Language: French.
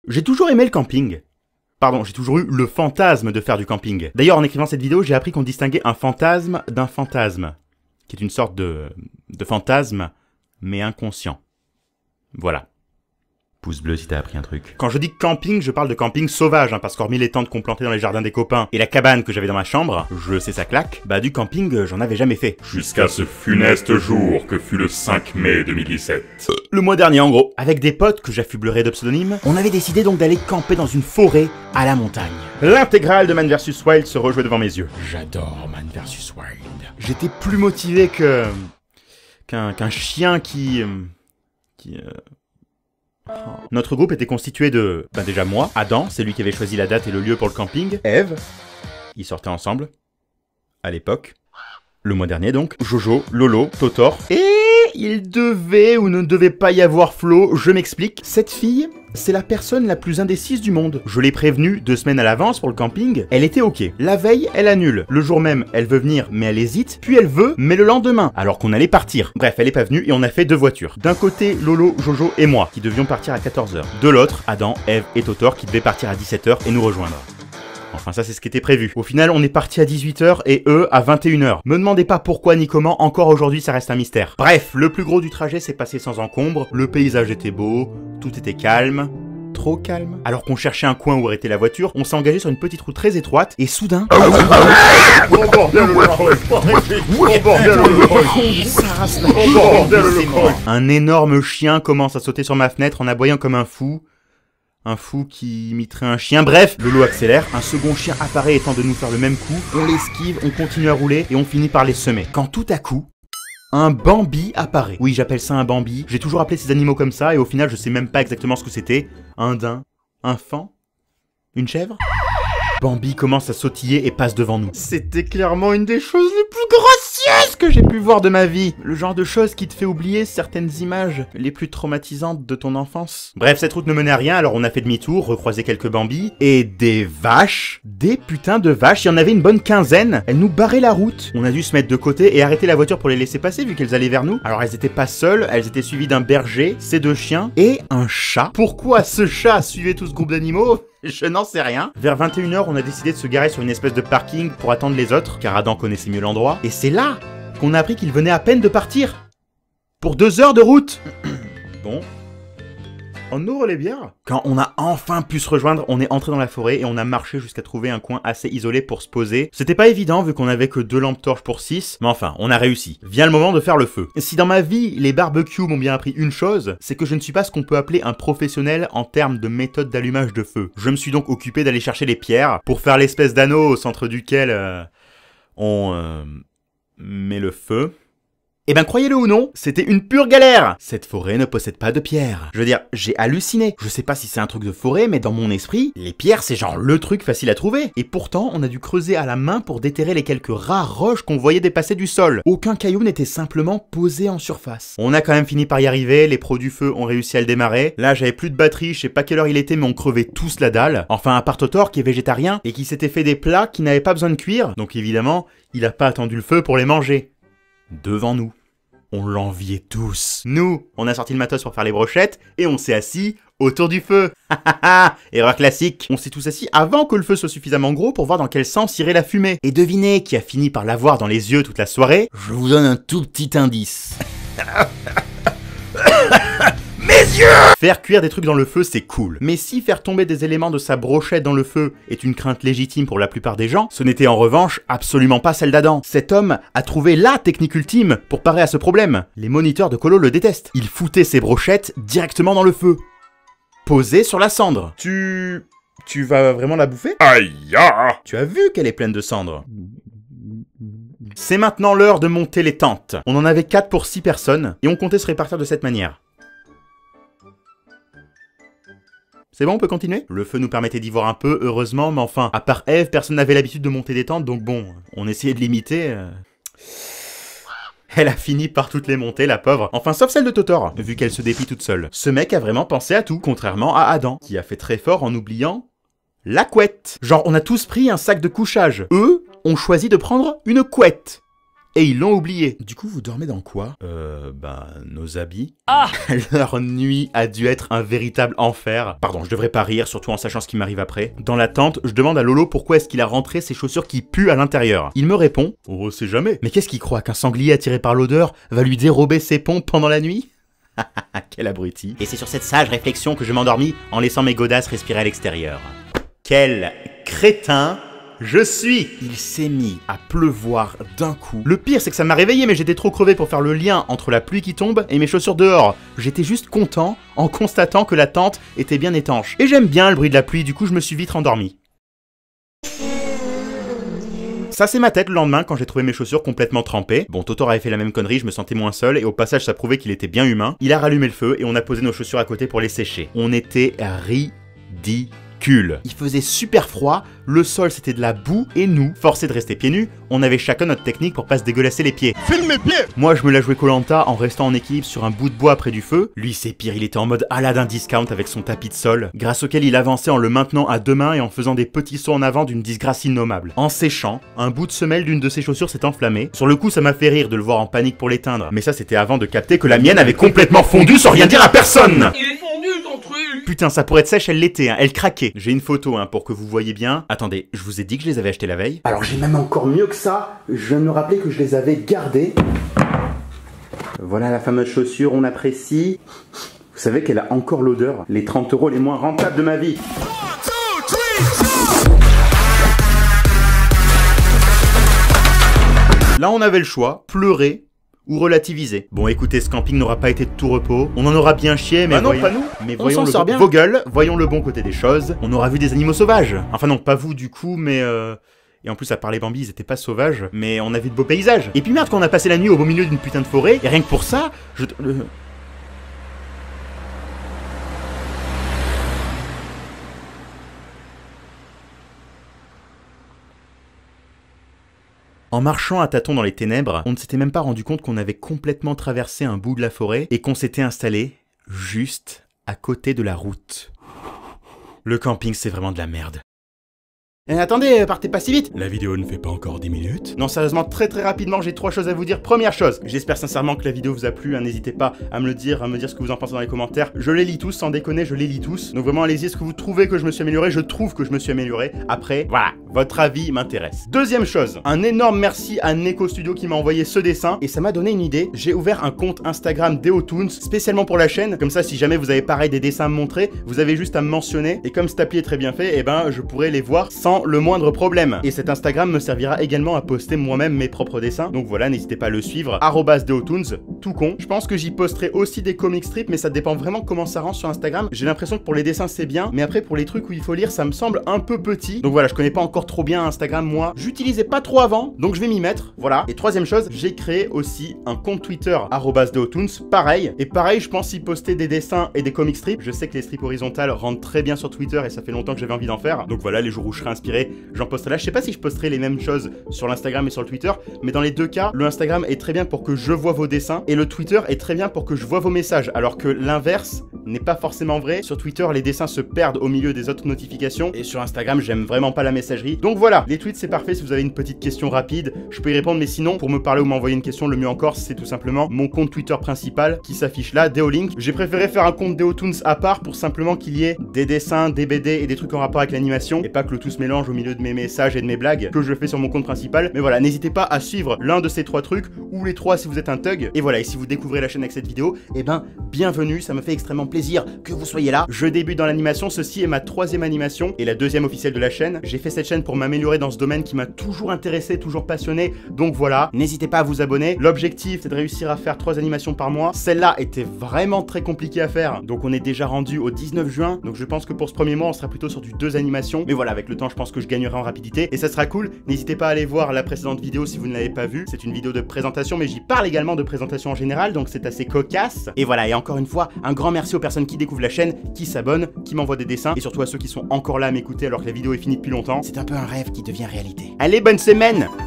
J'ai toujours aimé le camping. Pardon, j'ai toujours eu le fantasme de faire du camping. D'ailleurs, en écrivant cette vidéo, j'ai appris qu'on distinguait un fantasme d'un fantasme, qui est une sorte de fantasme, mais inconscient. Voilà. Pouce bleu si t'as appris un truc. Quand je dis camping, je parle de camping sauvage, hein, parce qu'hormis les tentes qu'on plantait dans les jardins des copains et la cabane que j'avais dans ma chambre, je sais ça claque, bah du camping, j'en avais jamais fait. Jusqu'à ce funeste jour que fut le 5 mai 2017. Le mois dernier en gros. Avec des potes que j'affublerais de pseudonymes, on avait décidé donc d'aller camper dans une forêt à la montagne. L'intégrale de Man vs Wild se rejouait devant mes yeux. J'adore Man vs Wild. J'étais plus motivé qu'un chien qui... Notre groupe était constitué de... déjà moi, Adam, c'est lui qui avait choisi la date et le lieu pour le camping, Eve, ils sortaient ensemble, à l'époque, le mois dernier donc, Jojo, Lolo, Totor, et il devait ou ne devait pas y avoir Flo, je m'explique. Cette fille, c'est la personne la plus indécise du monde. Je l'ai prévenue 2 semaines à l'avance pour le camping, elle était ok. La veille, elle annule. Le jour même, elle veut venir, mais elle hésite, puis elle veut, mais le lendemain, alors qu'on allait partir. Bref, elle est pas venue et on a fait 2 voitures. D'un côté, Lolo, Jojo et moi, qui devions partir à 14h. De l'autre, Adam, Eve et Totor, qui devaient partir à 17h et nous rejoindre. Enfin ça c'est ce qui était prévu. Au final on est parti à 18h et eux à 21h. Me demandez pas pourquoi ni comment, encore aujourd'hui ça reste un mystère. Bref, le plus gros du trajet s'est passé sans encombre, le paysage était beau, tout était calme. Trop calme. Alors qu'on cherchait un coin où arrêter la voiture, on s'est engagé sur une petite route très étroite et soudain... Un énorme chien commence à sauter sur ma fenêtre en aboyant comme un fou. Un fou qui imiterait un chien. Bref, Lolo accélère, un second chien apparaît étant de nous faire le même coup, on l'esquive, on continue à rouler et on finit par les semer. Quand tout à coup, un Bambi apparaît. Oui, j'appelle ça un Bambi. J'ai toujours appelé ces animaux comme ça et au final, je sais même pas exactement ce que c'était. Un daim, un faon, une chèvre. Bambi commence à sautiller et passe devant nous. C'était clairement une des choses les plus grossières que j'ai pu voir de ma vie. Le genre de choses qui te fait oublier certaines images les plus traumatisantes de ton enfance. Bref, cette route ne menait à rien, alors on a fait demi-tour, recroisé quelques Bambis, et des vaches, des putains de vaches, il y en avait une bonne quinzaine. Elles nous barraient la route. On a dû se mettre de côté et arrêter la voiture pour les laisser passer vu qu'elles allaient vers nous. Alors elles étaient pas seules, elles étaient suivies d'un berger, ses 2 chiens, et un chat. Pourquoi ce chat suivait tout ce groupe d'animaux ? Je n'en sais rien. Vers 21h, on a décidé de se garer sur une espèce de parking pour attendre les autres, car Adam connaissait mieux l'endroit. Et c'est là qu'on a appris qu'il venait à peine de partir. Pour 2 heures de route. Bon. On ouvre les bières. Quand on a enfin pu se rejoindre, on est entré dans la forêt et on a marché jusqu'à trouver un coin assez isolé pour se poser. C'était pas évident vu qu'on avait que 2 lampes torches pour 6, mais enfin, on a réussi. Vient le moment de faire le feu. Si dans ma vie, les barbecues m'ont bien appris une chose, c'est que je ne suis pas ce qu'on peut appeler un professionnel en termes de méthode d'allumage de feu. Je me suis donc occupé d'aller chercher les pierres pour faire l'espèce d'anneau au centre duquel on met le feu. Eh ben croyez-le ou non, c'était une pure galère. Cette forêt ne possède pas de pierres. Je veux dire, j'ai halluciné. Je sais pas si c'est un truc de forêt, mais dans mon esprit, les pierres c'est genre le truc facile à trouver. Et pourtant, on a dû creuser à la main pour déterrer les quelques rares roches qu'on voyait dépasser du sol. Aucun caillou n'était simplement posé en surface. On a quand même fini par y arriver, les pros du feu ont réussi à le démarrer. Là, j'avais plus de batterie, je sais pas quelle heure il était, mais on crevait tous la dalle. Enfin, à part Totor qui est végétarien et qui s'était fait des plats qui n'avaient pas besoin de cuire. Donc évidemment, il a pas attendu le feu pour les manger. Devant nous. On l'enviait tous. Nous, on a sorti le matos pour faire les brochettes et on s'est assis autour du feu. Erreur classique. On s'est tous assis avant que le feu soit suffisamment gros pour voir dans quel sens irait la fumée. Et devinez qui a fini par l'avoir dans les yeux toute la soirée? Je vous donne un tout petit indice. Mes yeux! Faire cuire des trucs dans le feu, c'est cool. Mais si faire tomber des éléments de sa brochette dans le feu est une crainte légitime pour la plupart des gens, ce n'était en revanche absolument pas celle d'Adam. Cet homme a trouvé la technique ultime pour parer à ce problème. Les moniteurs de colo le détestent. Il foutait ses brochettes directement dans le feu. Posées sur la cendre. Tu vas vraiment la bouffer? Aïe ya! Tu as vu qu'elle est pleine de cendres? C'est maintenant l'heure de monter les tentes. On en avait 4 pour 6 personnes, et on comptait se répartir de cette manière. C'est bon, on peut continuer? Le feu nous permettait d'y voir un peu, heureusement, mais enfin, à part Eve, personne n'avait l'habitude de monter des tentes, donc bon, on essayait de l'imiter. Elle a fini par toutes les monter, la pauvre. Enfin, sauf celle de Totor, vu qu'elle se déplie toute seule. Ce mec a vraiment pensé à tout, contrairement à Adam, qui a fait très fort en oubliant la couette. Genre, on a tous pris un sac de couchage. Eux ont choisi de prendre une couette. et ils l'ont oublié. Du coup, vous dormez dans quoi? Nos habits. Ah! Leur nuit a dû être un véritable enfer. Pardon, je devrais pas rire, surtout en sachant ce qui m'arrive après. Dans la tente, je demande à Lolo pourquoi est-ce qu'il a rentré ses chaussures qui puent à l'intérieur. Il me répond, on sait jamais. Mais qu'est-ce qu'il croit, qu'un sanglier attiré par l'odeur va lui dérober ses pompes pendant la nuit? Quel abruti. Et c'est sur cette sage réflexion que je m'endormis en laissant mes godasses respirer à l'extérieur. Quel crétin je suis! Il s'est mis à pleuvoir d'un coup. Le pire, c'est que ça m'a réveillé, mais j'étais trop crevé pour faire le lien entre la pluie qui tombe et mes chaussures dehors. J'étais juste content en constatant que la tente était bien étanche. Et j'aime bien le bruit de la pluie, du coup je me suis vite rendormi. Ça c'est ma tête le lendemain quand j'ai trouvé mes chaussures complètement trempées. Bon, Totor avait fait la même connerie, je me sentais moins seul et au passage ça prouvait qu'il était bien humain. Il a rallumé le feu et on a posé nos chaussures à côté pour les sécher. On était ridicules. Il faisait super froid, le sol c'était de la boue et nous, forcés de rester pieds nus, on avait chacun notre technique pour pas se dégueulasser les pieds. File mes pieds! Moi je me la jouais Koh-Lanta en restant en équilibre sur un bout de bois près du feu. Lui c'est pire, il était en mode Aladdin discount avec son tapis de sol, grâce auquel il avançait en le maintenant à deux mains et en faisant des petits sauts en avant d'une disgrâce innommable. En séchant, un bout de semelle d'une de ses chaussures s'est enflammé. Sur le coup ça m'a fait rire de le voir en panique pour l'éteindre, mais ça c'était avant de capter que la mienne avait complètement fondu sans rien dire à personne! Putain, ça pourrait être sèche, elle l'était, hein. Elle craquait. J'ai une photo hein, pour que vous voyez bien. Attendez, je vous ai dit que je les avais achetés la veille. Alors j'ai même encore mieux que ça. Je viens de me rappeler que je les avais gardées. Voilà la fameuse chaussure, on apprécie. Vous savez qu'elle a encore l'odeur. Les 30 € les moins rentables de ma vie. Là on avait le choix, pleurer ou relativiser. Bon écoutez, ce camping n'aura pas été de tout repos, on en aura bien chié, mais non, pas nous. Mais voyons le bon... Vos gueules, voyons le bon côté des choses. On aura vu des animaux sauvages. Enfin non, pas vous du coup, mais Et en plus, à part les Bambis, ils étaient pas sauvages, mais on a vu de beaux paysages. Et puis merde, quand on a passé la nuit au beau milieu d'une putain de forêt, et rien que pour ça, En marchant à tâtons dans les ténèbres, on ne s'était même pas rendu compte qu'on avait complètement traversé un bout de la forêt et qu'on s'était installé juste à côté de la route. Le camping, c'est vraiment de la merde. Attendez, partez pas si vite. La vidéo ne fait pas encore 10 minutes. Non, sérieusement, très rapidement, j'ai 3 choses à vous dire. Première chose, j'espère sincèrement que la vidéo vous a plu, hein, n'hésitez pas à me le dire, à me dire ce que vous en pensez dans les commentaires. Je les lis tous, sans déconner, je les lis tous. Donc vraiment, allez-y, est-ce que vous trouvez que je me suis amélioré? Je trouve que je me suis amélioré. Après, voilà, votre avis m'intéresse. Deuxième chose, un énorme merci à Neko Studio qui m'a envoyé ce dessin, et ça m'a donné une idée. J'ai ouvert un compte Instagram Deotoons, spécialement pour la chaîne. Comme ça, si jamais vous avez pareil des dessins à me montrer, vous avez juste à me mentionner. Et comme cet appli est très bien fait, eh ben, je pourrai les voir sans le moindre problème. Et cet Instagram me servira également à poster moi-même mes propres dessins. Donc voilà, n'hésitez pas à le suivre, @Deotoons, tout con. Je pense que j'y posterai aussi des comic strips, mais ça dépend vraiment comment ça rend sur Instagram. J'ai l'impression que pour les dessins c'est bien, mais après pour les trucs où il faut lire, ça me semble un peu petit. Donc voilà, je connais pas encore trop bien Instagram moi. J'utilisais pas trop avant, donc je vais m'y mettre. Voilà. Et troisième chose, j'ai créé aussi un compte Twitter @Deotoons, pareil. Et pareil, je pense y poster des dessins et des comic strips. Je sais que les strips horizontales rentrent très bien sur Twitter et ça fait longtemps que j'avais envie d'en faire. Donc voilà, les jours où je serai inspiré, j'en posterai là. Je sais pas si je posterai les mêmes choses sur l'Instagram et sur le Twitter, mais dans les deux cas, le Instagram est très bien pour que je vois vos dessins et le Twitter est très bien pour que je vois vos messages, alors que l'inverse n'est pas forcément vrai. Sur Twitter, les dessins se perdent au milieu des autres notifications et sur Instagram, j'aime vraiment pas la messagerie. Donc voilà, les tweets c'est parfait si vous avez une petite question rapide, je peux y répondre, mais sinon, pour me parler ou m'envoyer une question, le mieux encore, c'est tout simplement mon compte Twitter principal qui s'affiche là, Deolink. J'ai préféré faire un compte Deotoons à part pour simplement qu'il y ait des dessins, des BD et des trucs en rapport avec l'animation et pas que le tout se mélange au milieu de mes messages et de mes blagues que je fais sur mon compte principal. Mais voilà, n'hésitez pas à suivre l'un de ces 3 trucs ou les 3 si vous êtes un thug. Et voilà, et si vous découvrez la chaîne avec cette vidéo, eh ben bienvenue, ça me fait extrêmement plaisir que vous soyez là. Je débute dans l'animation, ceci est ma 3e animation et la 2e officielle de la chaîne. J'ai fait cette chaîne pour m'améliorer dans ce domaine qui m'a toujours intéressé, toujours passionné. Donc voilà, n'hésitez pas à vous abonner. L'objectif c'est de réussir à faire 3 animations par mois. Celle-là était vraiment très compliquée à faire, donc on est déjà rendu au 19 juin. Donc je pense que pour ce premier mois on sera plutôt sur du 2 animations. Mais voilà, avec le temps je pense que je gagnerai en rapidité et ça sera cool. N'hésitez pas à aller voir la précédente vidéo si vous ne l'avez pas vue. C'est une vidéo de présentation, mais j'y parle également de présentation en général, donc c'est assez cocasse. Et voilà, et encore une fois, un grand merci aux personnes qui découvrent la chaîne, qui s'abonnent, qui m'envoient des dessins, et surtout à ceux qui sont encore là à m'écouter alors que la vidéo est finie depuis longtemps. C'est un peu un rêve qui devient réalité. Allez, bonne semaine!